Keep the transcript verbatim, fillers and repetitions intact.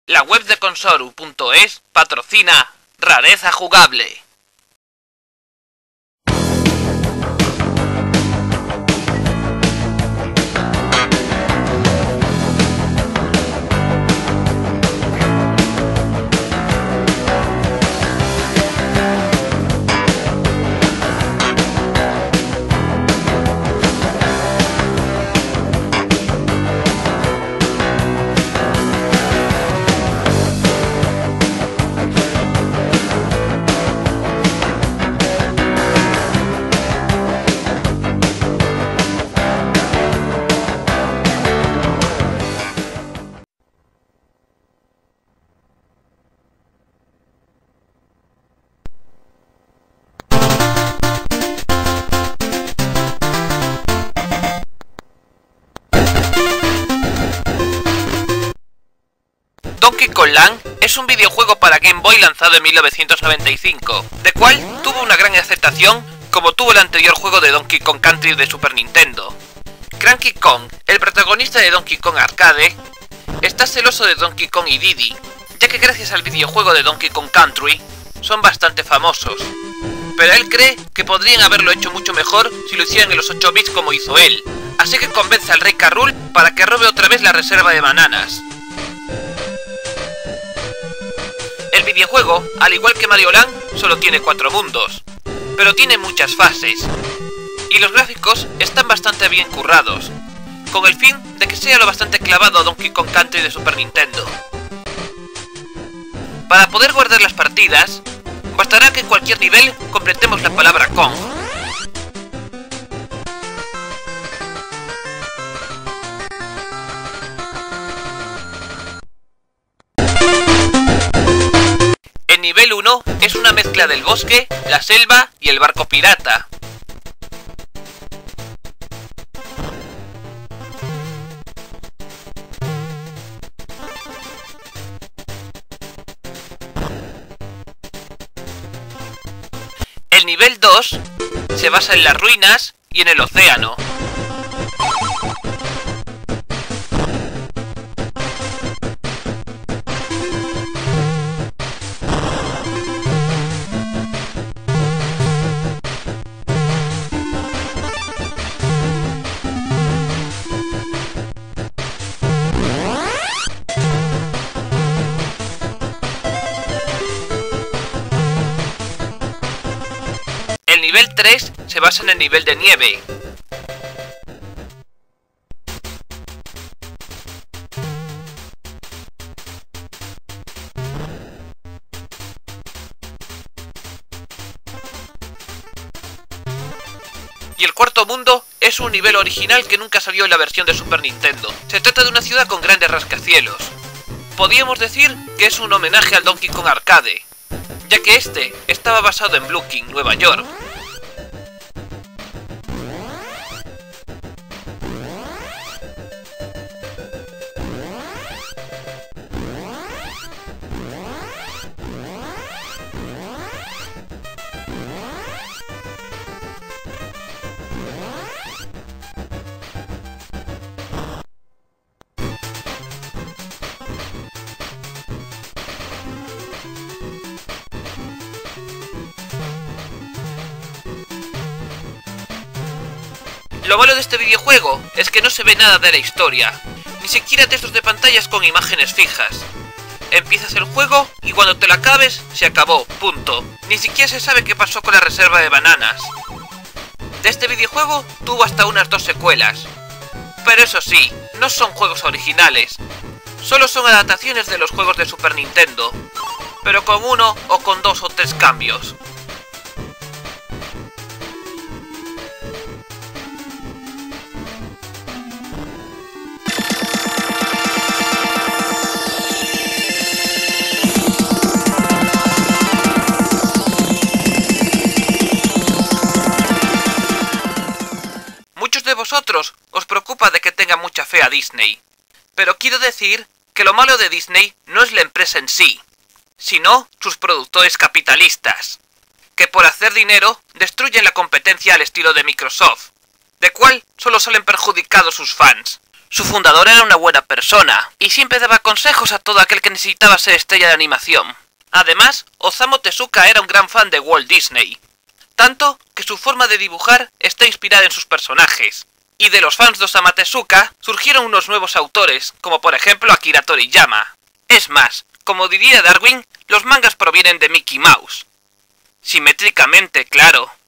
La web de Consoru punto es patrocina Rareza Jugable. Donkey Kong Land es un videojuego para Game Boy lanzado en mil novecientos noventa y cinco, de cual tuvo una gran aceptación como tuvo el anterior juego de Donkey Kong Country de Super Nintendo. Cranky Kong, el protagonista de Donkey Kong Arcade, está celoso de Donkey Kong y Diddy, ya que gracias al videojuego de Donkey Kong Country son bastante famosos. Pero él cree que podrían haberlo hecho mucho mejor si lo hicieran en los ocho bits como hizo él, así que convence al Rey K. Rool para que robe otra vez la reserva de bananas. El videojuego, al igual que Mario Land, solo tiene cuatro mundos, pero tiene muchas fases, y los gráficos están bastante bien currados, con el fin de que sea lo bastante clavado a Donkey Kong Country de Super Nintendo. Para poder guardar las partidas, bastará que en cualquier nivel completemos la palabra Kong. El nivel uno es una mezcla del bosque, la selva y el barco pirata. El nivel dos se basa en las ruinas y en el océano. El nivel tres se basa en el nivel de nieve. Y el cuarto mundo es un nivel original que nunca salió en la versión de Super Nintendo. Se trata de una ciudad con grandes rascacielos. Podríamos decir que es un homenaje al Donkey Kong Arcade, ya que este estaba basado en Brooklyn, Nueva York. Lo malo de este videojuego es que no se ve nada de la historia, ni siquiera textos de pantallas con imágenes fijas. Empiezas el juego y cuando te lo acabes, se acabó, punto. Ni siquiera se sabe qué pasó con la reserva de bananas. De este videojuego tuvo hasta unas dos secuelas. Pero eso sí, no son juegos originales. Solo son adaptaciones de los juegos de Super Nintendo, pero con uno o con dos o tres cambios. Vosotros os preocupa de que tenga mucha fe a Disney, pero quiero decir que lo malo de Disney no es la empresa en sí, sino sus productores capitalistas, que por hacer dinero destruyen la competencia al estilo de Microsoft, de cual solo salen perjudicados sus fans. Su fundador era una buena persona, y siempre daba consejos a todo aquel que necesitaba ser estrella de animación. Además, Osamu Tezuka era un gran fan de Walt Disney, tanto que su forma de dibujar está inspirada en sus personajes. Y de los fans de Osamu Tezuka surgieron unos nuevos autores, como por ejemplo Akira Toriyama. Es más, como diría Darwin, los mangas provienen de Mickey Mouse. Simétricamente, claro.